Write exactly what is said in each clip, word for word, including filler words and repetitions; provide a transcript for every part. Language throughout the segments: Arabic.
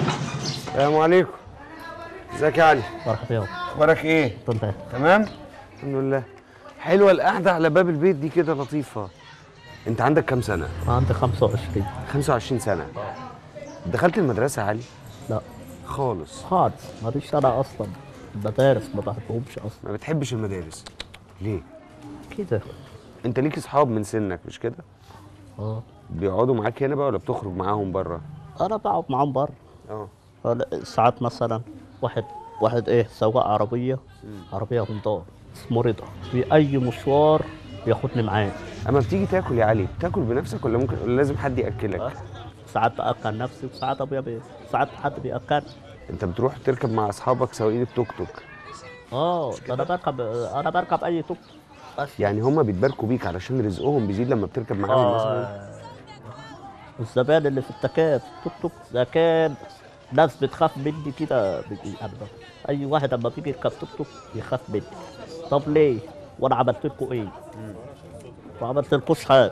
السلام عليكم. ازيك يا علي؟ مرحبا. اخبارك ايه؟ تمام تمام؟ الحمد لله. حلوه القعده على باب البيت دي كده لطيفه. انت عندك كام سنه؟ عندي خمسة وعشرين. خمسة وعشرين سنه. دخلت المدرسه يا علي؟ لا خالص خالص، ماليش انا اصلا المدارس، ما بحبهمش اصلا. ما بتحبش المدارس ليه؟ كده. انت ليك اصحاب من سنك مش كده؟ اه بيقعدوا معاك هنا بقى ولا بتخرج معاهم بره؟ انا بقعد معاهم بره. اه ساعات مثلا واحد واحد ايه سواق عربيه عربيه هونداي اسمه رضا، في اي مشوار بياخدني معاه. اما بتيجي تاكل يا علي بتاكل بنفسك ولا ممكن ولا لازم حد ياكلك؟ آه. ساعات باكل نفسي وساعات ابويا بي... ساعات حد بياكل. انت بتروح تركب مع اصحابك سواقين التوك توك؟ اه ده انا بركب انا بركب اي توك بس. يعني هما بيتباركوا بيك علشان رزقهم بيزيد لما بتركب معاهم مثلا؟ آه. والزبائن اللي في التكات توك توك ده كان ناس بتخاف مني كده بيجي أبدا. اي واحد اما بيجي يركب توك توك بيخاف مني. طب ليه؟ وانا عملت لكم ايه؟ ما عملت لكوش حاجه.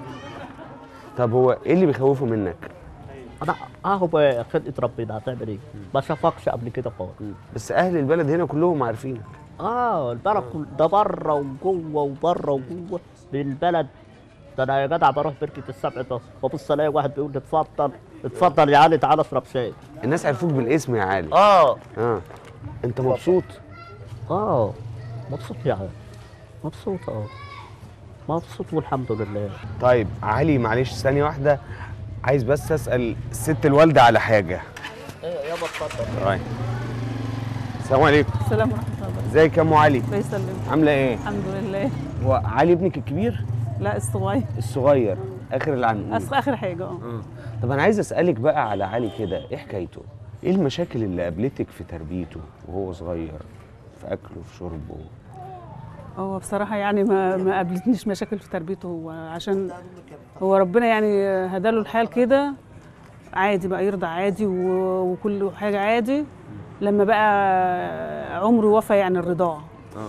طب هو ايه اللي بيخوفه منك؟ انا اهو بخلقه ربنا، هتعمل ايه؟ ما شافكش قبل كده خالص. بس اهل البلد هنا كلهم عارفينك. اه البلد كل ده بره وجوه وبره وجوه بالبلد. ده انا يا جدع بروح بركه السبع ده وابص الاقي واحد بيقول لي اتفضل اتفضل يا علي تعالى اشرب شاي. الناس عرفوك بالاسم يا علي. اه اه انت مبسوط؟ اه مبسوط يعني مبسوط اه مبسوط والحمد لله. طيب علي معلش ثانيه واحده، عايز بس اسال الست الوالده على حاجه. ايه يابا اتفضل. طيب السلام عليكم. السلام ورحمة الله وبركاته. ازيك يا ام علي؟ الله يسلمك. عامله ايه؟ الحمد لله. هو علي ابنك الكبير؟ لا الصغير. الصغير اخر العنقود. أصل اخر حاجه اه اه طب انا عايز اسالك بقى على علي كده، ايه حكايته؟ ايه المشاكل اللي قابلتك في تربيته وهو صغير، في اكله في شربه؟ هو بصراحه يعني ما ما قابلتنيش مشاكل في تربيته، هو عشان هو ربنا يعني هداله الحال كده عادي بقى، يرضع عادي و- وكل حاجه عادي لما بقى عمره وفى يعني الرضاعه. اه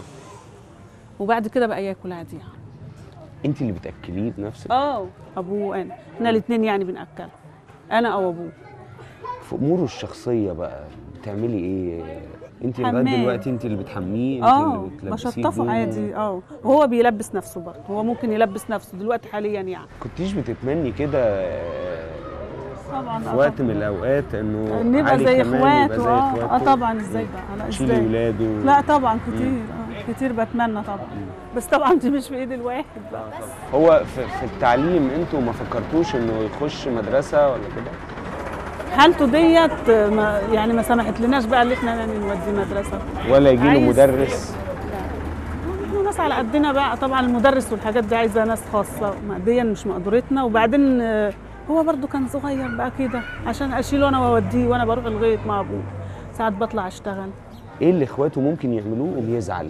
وبعد كده بقى ياكل عادي يعني. انت اللي بتاكليه بنفسك؟ اه ابوه وانا، احنا الاثنين يعني بناكله، انا او ابوه. في اموره الشخصيه بقى بتعملي ايه؟ انت لغايه حمام. دلوقتي انت اللي بتحميه، انت اه اللي بتلبسيه بشطفه هدومه. عادي اه وهو بيلبس نفسه برضه، هو ممكن يلبس نفسه دلوقتي حاليا يعني. كنتيش بتتمني كده آه، طبعا في وقت من الاوقات انه نبقى علي زي كمان يبقى اخواته زي اه اخواته؟ اه طبعا ازاي بقى لا تشيلي ازاي ولاده؟ لا طبعا كتير اه كتير بتمنى طبعا، بس طبعا دي مش في ايد الواحد بقى. هو في, في التعليم انتوا ما فكرتوش انه يخش مدرسه ولا كده؟ حالته ديت ما يعني ما سمحت لناش بقى اللي احنا نوديه مدرسه ولا يجي له عايز- مدرس؟ احنا ناس على قدنا بقى، طبعا المدرس والحاجات دي عايزه ناس خاصه ماديا مش مقدورتنا، وبعدين آه، هو برضو كان صغير بقى كده عشان اشيله انا واوديه، وانا بروح الغيط مع ابوه ساعات بطلع اشتغل. ايه اللي اخواته ممكن يعملوه وبيزعل؟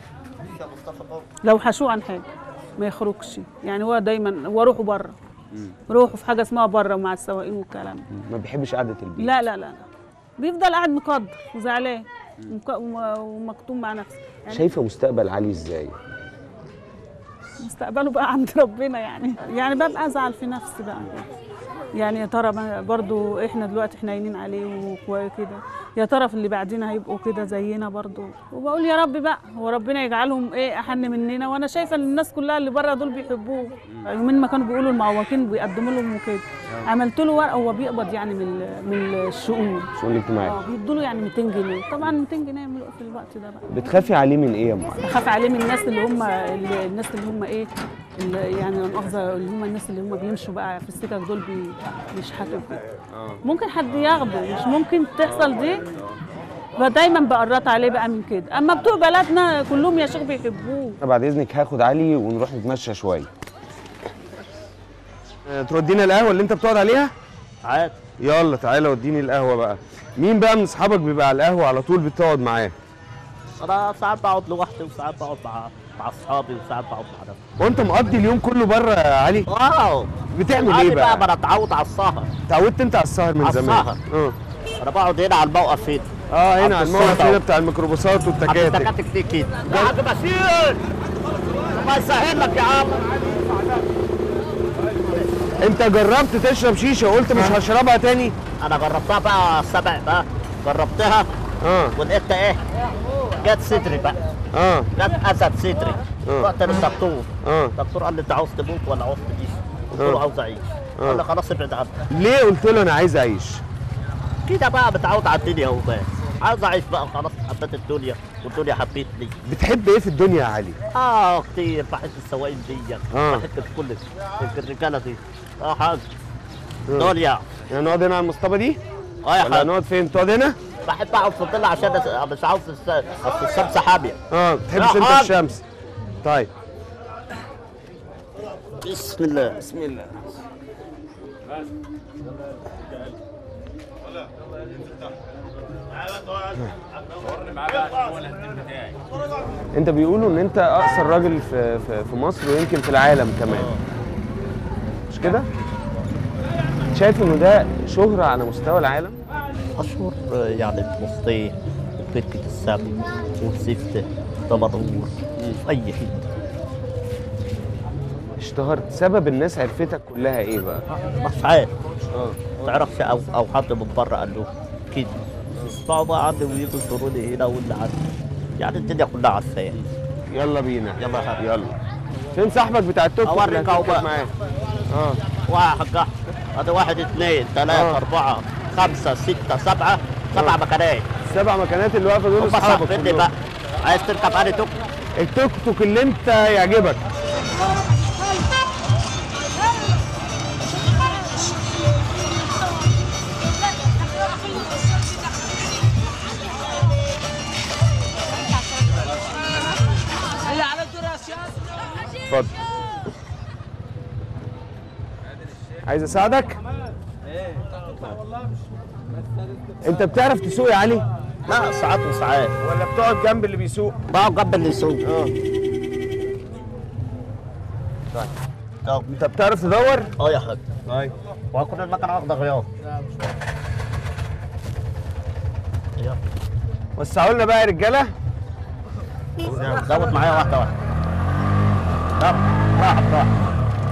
لو حشوه عن حاجه ما يخرجش، يعني هو دايما هو روحه بره، روحه في حاجه اسمها بره مع السواقين والكلام ده. ما بيحبش قعده البيت؟ لا لا لا لا بيفضل قاعد مقدر وزعلان ومك- وم- ومكتوم مع نفسه يعني. شايفه مستقبل علي ازاي؟ مستقبله بقى عند ربنا يعني، يعني ببقى ازعل في نفسي بقى، يعني يا ترى ما- برضو احنا دلوقتي حنينين عليه وكده، يا ترى في اللي بعدين هيبقوا كده زينا برضو، وبقول يا رب بقى هو ربنا يجعلهم ايه احن مننا، وانا شايفه ان الناس كلها اللي بره دول بيحبوه. يومين ما كانوا بيقولوا المعوقين بيقدموا لهم وكده، عملت له ورقه هو بيقبض يعني من ال- من الشؤون الشؤون الاجتماعيه. اه بيدوا له يعني مئتين جنيه، طبعا مئتين جنيه يعملوا ايه في الوقت ده بقى؟ بتخافي عليه من ايه يا ام علي؟ بخاف عليه من الناس اللي هم اللي الناس اللي هم ايه اللي يعني لا مؤاخذه اللي هم الناس اللي هم بيمشوا بقى في السكك دول بي بيشحتوا كده، ممكن حد ياخده، مش ممكن تحصل دي، فدايما بقرط عليه بقى من كده. اما بتوع بلدنا كلهم يا شيخ بيحبوه. بعد اذنك هاخد علي ونروح نتمشى شويه. تودينا القهوه اللي انت بتقعد عليها؟ عادي. يلا تعالى وديني القهوه بقى. مين بقى من اصحابك بيبقى على القهوه على طول بتقعد معاه؟ انا ساعات بقعد لوحدي وساعات بقعد مع مع اصحابي وساعات بقعد مع نفسي. وانت مقضي اليوم كله بره يا علي؟ اه بتعمل عادي ايه بقى؟ بقى؟ ما انا اتعود على السهر. اتعودت انت على السهر من على زمان؟ السهر. اه انا بقعد هنا على الموقف هنا. اه هنا على عند الموقف السلطة. هنا بتاع الميكروباصات والتكاتك. التكاتك دي كده. يا حاج بشير الله يسهل لك يا عم. انت جربت تشرب شيشه وقلت مش هشربها تاني؟ انا جربتها بقى السبع بقى، جربتها اه ولقيت ايه؟ جت صدري بقى، اه جت اسد صدري. آه. رحت للدكتور، اه الدكتور قال لي انت عاوز تموت ولا عاوز تعيش؟ قلت آه. له عاوز اعيش. قال لي خلاص ابعد عني. ليه قلت له انا عايز اعيش؟ كده بقى متعود على الدنيا اهو بقى، عاوز اعيش بقى خلاص، حبيت الدنيا والدنيا حبيتني. بتحب ايه في الدنيا يا علي؟ اه كتير، بحب السواقين دي، آه. بحب كل الرجاله دي. اه حاج آه. دنيا. يعني نقعد هنا على المصطبه دي؟ اه يا ولا حاج، نقعد فين؟ تقعد هنا؟ بحب اقعد في الظل عشان أس- مش عاوز الس- أصل الشمس حاميه. اه ما بتحبش يا انت حاج. الشمس. طيب بسم الله. بسم الله. انت بيقولوا ان انت اقصر راجل في في في مصر ويمكن في العالم كمان، مش كده؟ شايف انه ده شهرة على مستوى العالم؟ اشهر يعني بمصطين وبركة السبي وزفته دمنهور في اي حته. اشتهرت، سبب الناس عرفتك كلها ايه بقى؟ مش عارف، اه ما تعرفش او او حد من بره قال له كده. يسمعوا بقى عني ويجوا يزوروني هنا واللي عني، يعني الدنيا كلها عارفاه. يلا بينا. يلا يا حبيبي. يلا. فين صاحبك بتاع التوك توك اللي أوريك أهو هتركب بقى. معاه؟ اه واحد حاجة، هذا واحد اثنين ثلاثة آه. أربعة خمسة ستة سبعة، سبع آه. مكانات. السبع مكانات اللي واقفه دول هم اصحابك صاحبيني كلهم. بقى. عايز تركب علي توك؟ التوك توك اللي انت يعجبك. اتفضل. عايز اساعدك؟ انت بتعرف تسوق يا علي؟ لا ساعات وساعات. ولا بتقعد جنب اللي بيسوق؟ بقعد جنب اللي يسوق. اه طب انت بتعرف تدور؟ اه يا حاج، طيب وهكون المكنة واخدة غيار. يلا. وسعوا لنا بقى يا رجاله. زود معايا واحدة واحدة. يلا واحد واحد.